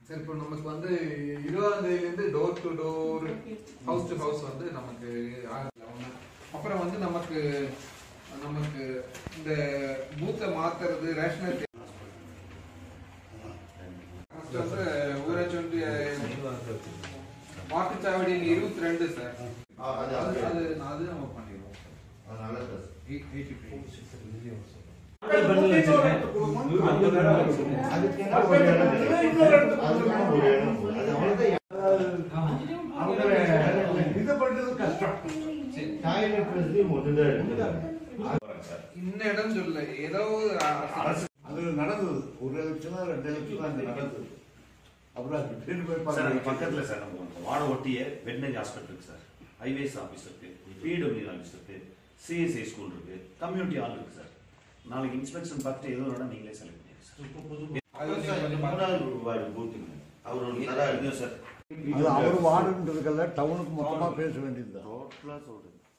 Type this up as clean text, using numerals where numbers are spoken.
சரி, இப்போ நமக்கு வந்து 20ஆம் தேதியிலேருந்து door to door house to house வந்து நமக்கு அப்புறம் வந்து நமக்கு நமக்கு இந்த பூத்தை மாத்துறது ரேஷனல் வந்து ஊராட்சி ஒன்றிய வாக்குச்சாவடி 22 சார். அது நம்ம பண்ணிடுவோம். இந்த இடம் சொல்ல ஏதோ அது நடந்தது. 1 லட்சம் 2 லட்சம் அங்க நடந்தது. அப்புறம் பக்கத்துல சார் நம்ம வாட ஒட்டிய வெட்னரி ஹாஸ்பிட்டல் இருக்கு சார், ஹைவேஸ் ஆஃபீஸ் இருக்கு, பிடபிள்யூ ஆஃபீஸ் இருக்கு, சிஎஸ்ஐ ஸ்கூல் இருக்கு, கம்யூனிட்டி ஹால் இருக்கு சார். நாளைக்கு இன்ஸ்பெக்ஷன் பார்த்துட்டு ஏதோ ஒன்று நீங்களே செலக்ட் பண்ணுங்க சார். அவர் வார்டுன்றதுக்கெல்லாம் டவுனுக்கு மொத்தமா பேச வேண்டியது. டோட்டலா சொல்றேன்.